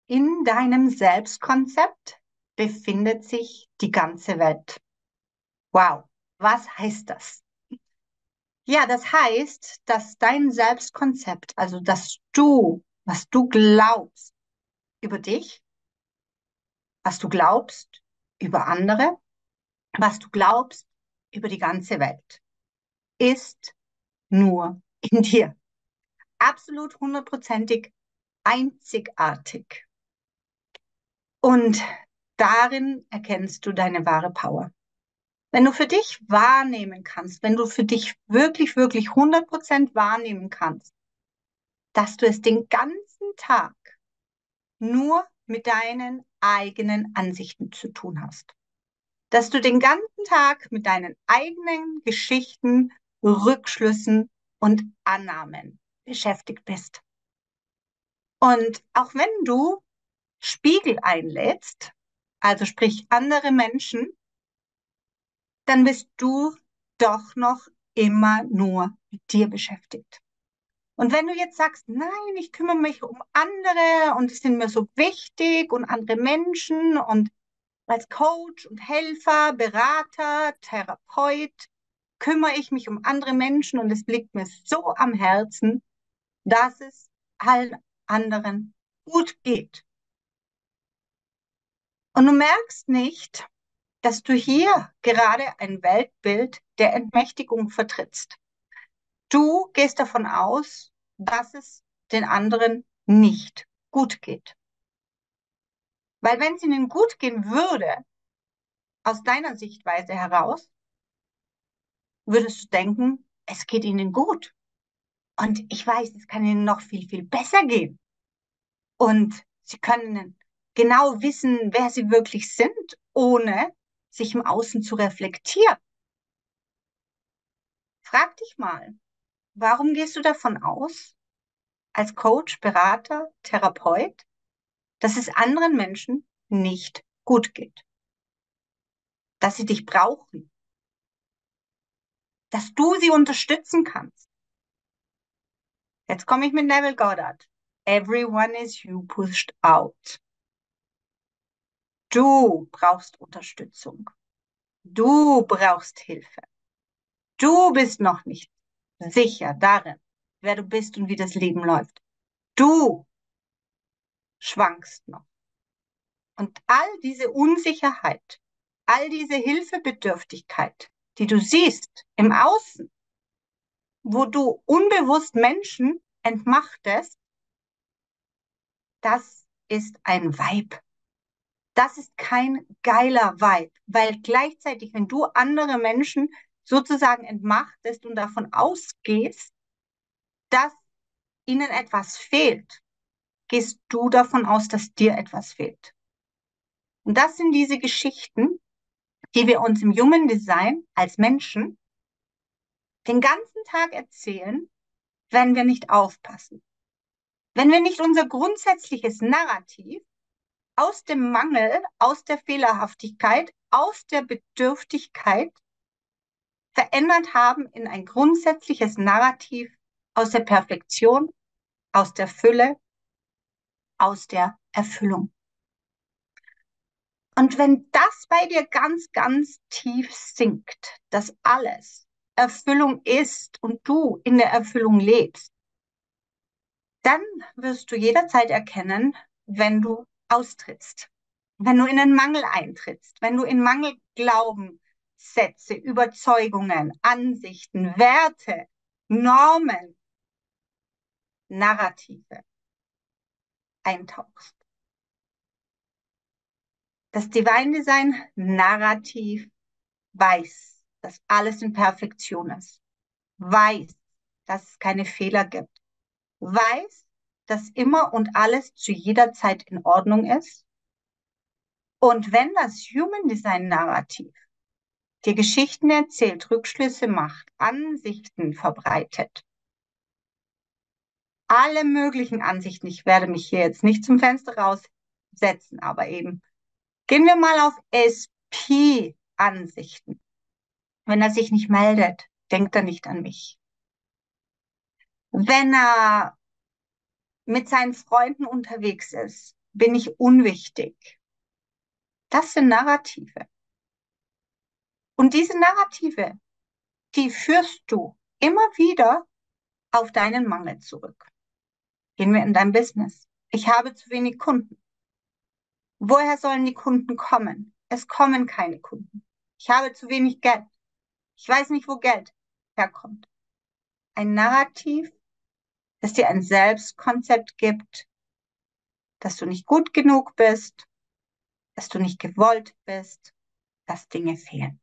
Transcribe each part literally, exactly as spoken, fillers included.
In deinem Selbstkonzept befindet sich die ganze Welt. Wow, was heißt das? Ja, das heißt, dass dein Selbstkonzept, also dass du, was du glaubst über dich, was du glaubst über andere, was du glaubst über die ganze Welt, ist nur in dir. Absolut hundertprozentig einzigartig. Und darin erkennst du deine wahre Power. Wenn du für dich wahrnehmen kannst, wenn du für dich wirklich, wirklich hundert Prozent wahrnehmen kannst, dass du es den ganzen Tag nur mit deinen eigenen Ansichten zu tun hast. Dass du den ganzen Tag mit deinen eigenen Geschichten, Rückschlüssen und Annahmen beschäftigt bist. Und auch wenn du Spiegel einlädst, also sprich andere Menschen, dann bist du doch noch immer nur mit dir beschäftigt. Und wenn du jetzt sagst, nein, ich kümmere mich um andere und die sind mir so wichtig und andere Menschen und als Coach und Helfer, Berater, Therapeut kümmere ich mich um andere Menschen und es liegt mir so am Herzen, dass es allen anderen gut geht. Und du merkst nicht, dass du hier gerade ein Weltbild der Entmächtigung vertrittst. Du gehst davon aus, dass es den anderen nicht gut geht. Weil wenn es ihnen gut gehen würde, aus deiner Sichtweise heraus, würdest du denken, es geht ihnen gut. Und ich weiß, es kann ihnen noch viel, viel besser gehen. Und sie können genau wissen, wer sie wirklich sind, ohne sich im Außen zu reflektieren. Frag dich mal, warum gehst du davon aus, als Coach, Berater, Therapeut, dass es anderen Menschen nicht gut geht, dass sie dich brauchen, dass du sie unterstützen kannst? Jetzt komme ich mit Neville Goddard. Everyone is you pushed out. Du brauchst Unterstützung. Du brauchst Hilfe. Du bist noch nicht sicher darin, wer du bist und wie das Leben läuft. Du schwankst noch. Und all diese Unsicherheit, all diese Hilfebedürftigkeit, die du siehst im Außen, wo du unbewusst Menschen entmachtest, das ist ein Vibe. Das ist kein geiler Vibe, weil gleichzeitig, wenn du andere Menschen sozusagen entmachtest und davon ausgehst, dass ihnen etwas fehlt, gehst du davon aus, dass dir etwas fehlt. Und das sind diese Geschichten, die wir uns im Human Design als Menschen den ganzen Tag erzählen, wenn wir nicht aufpassen. Wenn wir nicht unser grundsätzliches Narrativ aus dem Mangel, aus der Fehlerhaftigkeit, aus der Bedürftigkeit verändert haben in ein grundsätzliches Narrativ aus der Perfektion, aus der Fülle, aus der Erfüllung. Und wenn das bei dir ganz, ganz tief sinkt, dass alles Erfüllung ist und du in der Erfüllung lebst, dann wirst du jederzeit erkennen, wenn du austrittst, wenn du in den Mangel eintrittst, wenn du in Mangelglaubenssätze, Überzeugungen, Ansichten, Werte, Normen, Narrative eintauchst. Das Divine Design Narrativ weiß, dass alles in Perfektion ist, weiß, dass es keine Fehler gibt, weiß, dass immer und alles zu jeder Zeit in Ordnung ist. Und wenn das Human Design Narrativ dir Geschichten erzählt, Rückschlüsse macht, Ansichten verbreitet, alle möglichen Ansichten, ich werde mich hier jetzt nicht zum Fenster raussetzen, aber eben, gehen wir mal auf S P-Ansichten. Wenn er sich nicht meldet, denkt er nicht an mich. Wenn er mit seinen Freunden unterwegs ist, Bin ich unwichtig? Das sind Narrative. Und diese Narrative, die führst du immer wieder auf deinen Mangel zurück. Gehen wir in dein Business. Ich habe zu wenig Kunden. Woher sollen die Kunden kommen? Es kommen keine Kunden. Ich habe zu wenig Geld. Ich weiß nicht, wo Geld herkommt. Ein Narrativ, das dir ein Selbstkonzept gibt, dass du nicht gut genug bist, dass du nicht gewollt bist, dass Dinge fehlen.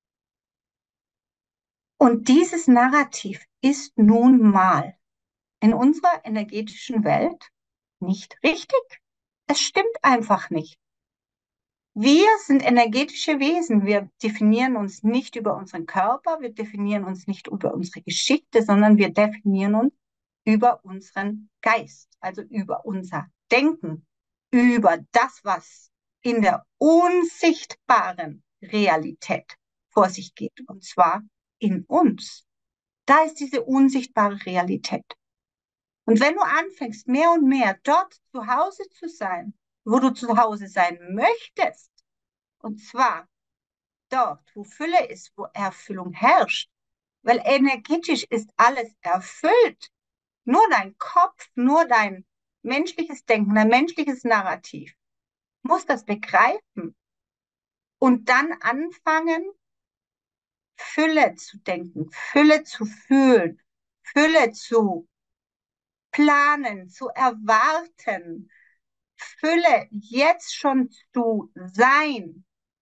Und dieses Narrativ ist nun mal in unserer energetischen Welt nicht richtig. Es stimmt einfach nicht. Wir sind energetische Wesen. Wir definieren uns nicht über unseren Körper, wir definieren uns nicht über unsere Geschichte, sondern wir definieren uns über unseren Geist, also über unser Denken, über das, was in der unsichtbaren Realität vor sich geht, und zwar in uns. Da ist diese unsichtbare Realität. Und wenn du anfängst, mehr und mehr dort zu Hause zu sein, wo du zu Hause sein möchtest, und zwar dort, wo Fülle ist, wo Erfüllung herrscht, weil energetisch ist alles erfüllt. Nur dein Kopf, nur dein menschliches Denken, dein menschliches Narrativ muss das begreifen und dann anfangen, Fülle zu denken, Fülle zu fühlen, Fülle zu planen, zu erwarten, Fülle jetzt schon zu sein.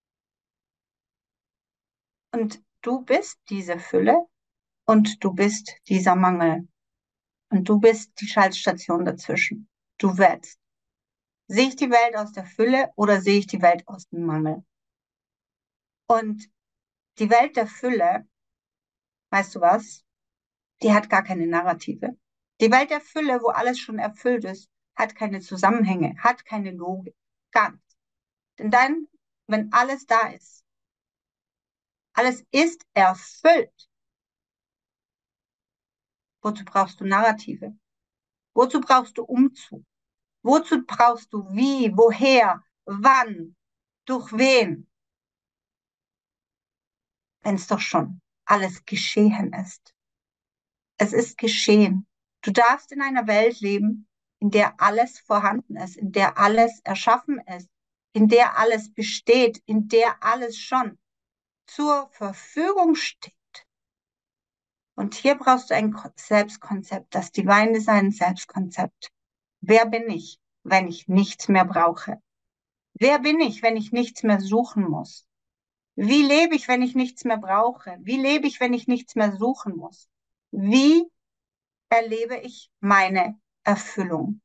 Und du bist diese Fülle und du bist dieser Mangel. Und du bist die Schaltstation dazwischen. Du wählst. Sehe ich die Welt aus der Fülle oder sehe ich die Welt aus dem Mangel? Und die Welt der Fülle, weißt du was? Die hat gar keine Narrative. Die Welt der Fülle, wo alles schon erfüllt ist, hat keine Zusammenhänge, hat keine Logik. Gar nichts. Denn dann, wenn alles da ist, alles ist erfüllt, wozu brauchst du Narrative? Wozu brauchst du Umzug? Wozu brauchst du wie, woher, wann, durch wen? Wenn es doch schon alles geschehen ist. Es ist geschehen. Du darfst in einer Welt leben, in der alles vorhanden ist, in der alles erschaffen ist, in der alles besteht, in der alles schon zur Verfügung steht. Und hier brauchst du ein Selbstkonzept, das Divine Design Selbstkonzept. Wer bin ich, wenn ich nichts mehr brauche? Wer bin ich, wenn ich nichts mehr suchen muss? Wie lebe ich, wenn ich nichts mehr brauche? Wie lebe ich, wenn ich nichts mehr suchen muss? Wie erlebe ich meine Erfüllung?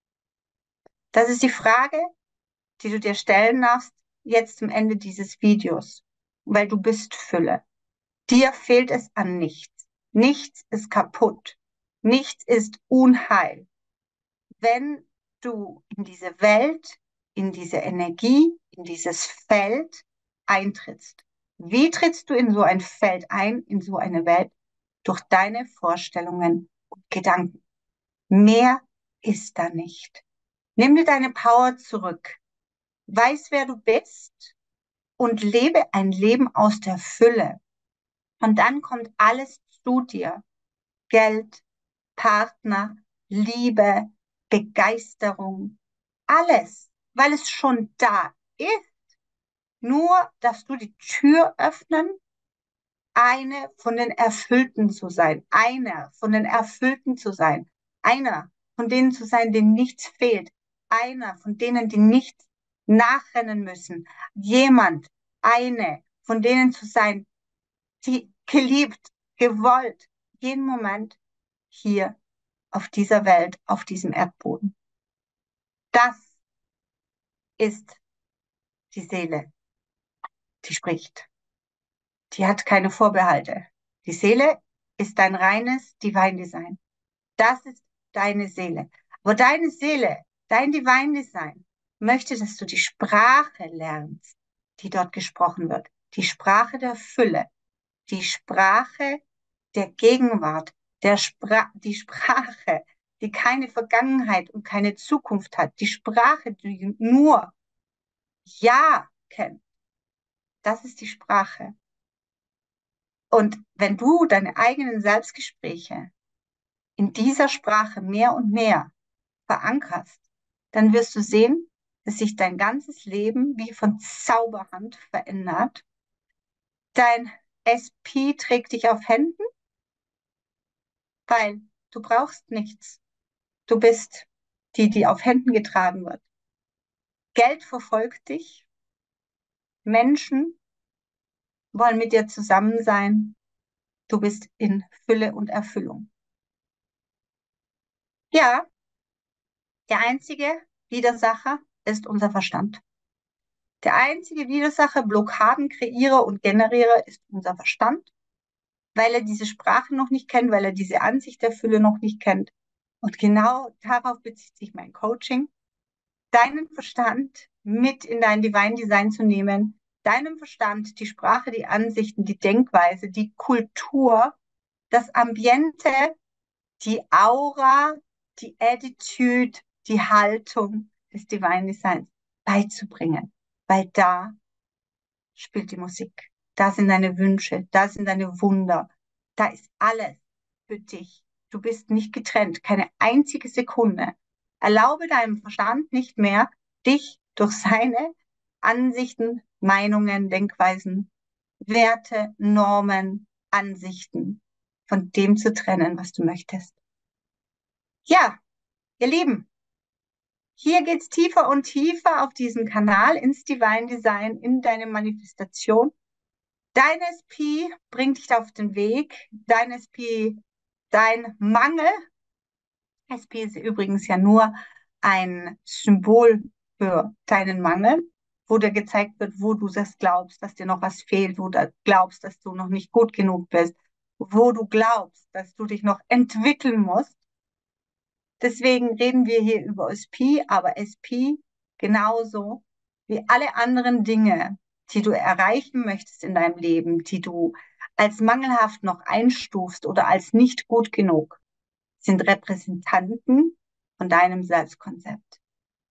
Das ist die Frage, die du dir stellen darfst, jetzt zum Ende dieses Videos, weil du bist Fülle. Dir fehlt es an nichts. Nichts ist kaputt. Nichts ist Unheil. Wenn du in diese Welt, in diese Energie, in dieses Feld eintrittst. Wie trittst du in so ein Feld ein, in so eine Welt? Durch deine Vorstellungen und Gedanken. Mehr ist da nicht. Nimm dir deine Power zurück. Weiß, wer du bist und lebe ein Leben aus der Fülle. Und dann kommt alles zu dir. Geld, Partner, Liebe, Begeisterung, alles, weil es schon da ist. Nur darfst du die Tür öffnen, eine von den Erfüllten zu sein, einer von den Erfüllten zu sein, einer von denen zu sein, denen nichts fehlt, einer von denen, die nicht nachrennen müssen, jemand, eine von denen zu sein, die geliebt, gewollt, jeden Moment hier auf dieser Welt, auf diesem Erdboden. Das ist die Seele, die spricht. Die hat keine Vorbehalte. Die Seele ist dein reines Divine Design. Das ist deine Seele. Aber deine Seele, dein Divine Design, möchte, dass du die Sprache lernst, die dort gesprochen wird. Die Sprache der Fülle. Die Sprache der Gegenwart. Der Spra die Sprache die keine Vergangenheit und keine Zukunft hat, die Sprache, die nur Ja kennt, das ist die Sprache. Und wenn du deine eigenen Selbstgespräche in dieser Sprache mehr und mehr verankerst, dann wirst du sehen, dass sich dein ganzes Leben wie von Zauberhand verändert. Dein S P trägt dich auf Händen, weil du brauchst nichts. Du bist die, die auf Händen getragen wird. Geld verfolgt dich. Menschen wollen mit dir zusammen sein. Du bist in Fülle und Erfüllung. Ja, der einzige Widersacher ist unser Verstand. Der einzige Widersacher, Blockaden, Kreierer und Generierer ist unser Verstand, weil er diese Sprache noch nicht kennt, weil er diese Ansicht der Fülle noch nicht kennt. Und genau darauf bezieht sich mein Coaching, deinen Verstand mit in dein Divine Design zu nehmen, deinem Verstand die Sprache, die Ansichten, die Denkweise, die Kultur, das Ambiente, die Aura, die Attitude, die Haltung des Divine Designs beizubringen, weil da spielt die Musik. Da sind deine Wünsche, da sind deine Wunder, da ist alles für dich. Du bist nicht getrennt, keine einzige Sekunde. Erlaube deinem Verstand nicht mehr, dich durch seine Ansichten, Meinungen, Denkweisen, Werte, Normen, Ansichten von dem zu trennen, was du möchtest. Ja, ihr Lieben, hier geht's tiefer und tiefer auf diesem Kanal ins Divine Design, in deine Manifestation. Dein S P bringt dich auf den Weg. Dein S P, dein Mangel. S P ist übrigens ja nur ein Symbol für deinen Mangel, wo dir gezeigt wird, wo du das glaubst, dass dir noch was fehlt, wo du glaubst, dass du noch nicht gut genug bist, wo du glaubst, dass du dich noch entwickeln musst. Deswegen reden wir hier über S P, aber S P genauso wie alle anderen Dinge, die du erreichen möchtest in deinem Leben, die du als mangelhaft noch einstufst oder als nicht gut genug, sind Repräsentanten von deinem Selbstkonzept.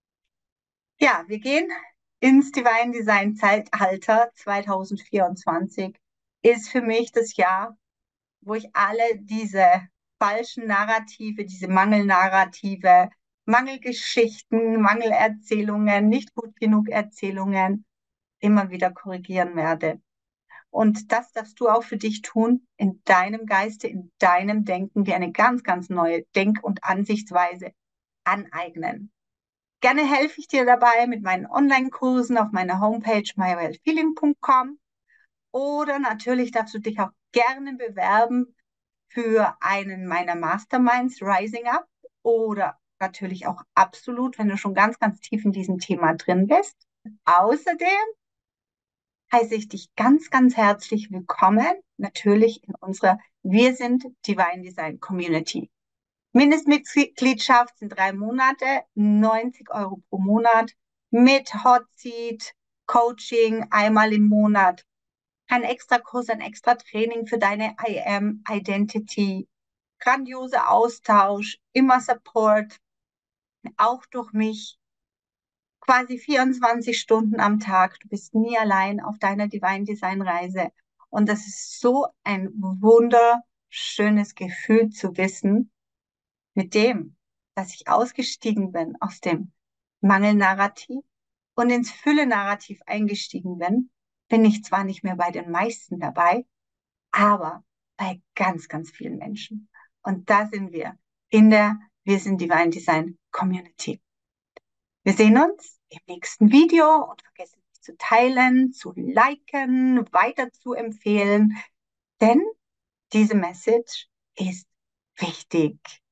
Ja, wir gehen ins Divine Design Zeitalter zwanzig vierundzwanzig. Ist für mich das Jahr, wo ich alle diese falschen Narrative, diese Mangelnarrative, Mangelgeschichten, Mangelerzählungen, nicht gut genug Erzählungen immer wieder korrigieren werde. Und das darfst du auch für dich tun, in deinem Geiste, in deinem Denken, dir eine ganz, ganz neue Denk- und Ansichtsweise aneignen. Gerne helfe ich dir dabei mit meinen Online-Kursen auf meiner Homepage my well feeling punkt com. Oder natürlich darfst du dich auch gerne bewerben für einen meiner Masterminds, Rising Up, oder natürlich auch absolut, wenn du schon ganz, ganz tief in diesem Thema drin bist. Außerdem heiße ich dich ganz, ganz herzlich willkommen, natürlich in unserer Wir sind Divine Design Community. Mindestmitgliedschaft sind drei Monate, neunzig Euro pro Monat, mit Hot Seat, Coaching einmal im Monat, ein extra Kurs, ein extra Training für deine I Am Identity, grandioser Austausch, immer Support, auch durch mich, quasi vierundzwanzig Stunden am Tag. Du bist nie allein auf deiner Divine Design Reise. Und das ist so ein wunderschönes Gefühl zu wissen, mit dem, dass ich ausgestiegen bin aus dem Mangelnarrativ und ins Fülle-Narrativ eingestiegen bin, bin ich zwar nicht mehr bei den meisten dabei, aber bei ganz, ganz vielen Menschen. Und da sind wir in der Wir sind Divine Design Community. Wir sehen uns im nächsten Video und vergessen nicht zu teilen, zu liken, weiter zu empfehlen, denn diese Message ist wichtig.